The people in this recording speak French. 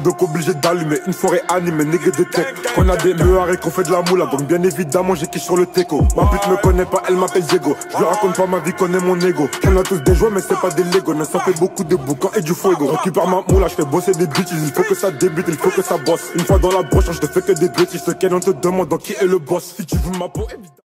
donc obligé d'allumer une forêt animée, nègre de tech. Qu'on a des meuhards et qu'on fait de la moula, donc bien évidemment j'ai qui sur le teco. Ma pute me connaît pas, elle m'appelle Diego. Je lui raconte pas ma vie, connaît mon ego. On a tous des jouets mais c'est pas des Lego. Ne ça fait beaucoup de boucans et du fuego. Récupère ma moula, je fais bosser des bitches. Il faut que ça débute, il faut que ça bosse. Une fois dans la broche, je te fais que des bêtises. Ce qu'elle on te demande donc qui est le boss. Si tu veux ma peau, évidemment.